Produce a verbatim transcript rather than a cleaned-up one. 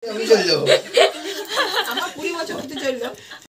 আমি চলে যাবো। আমার কুড়ি বছর হতে চললো।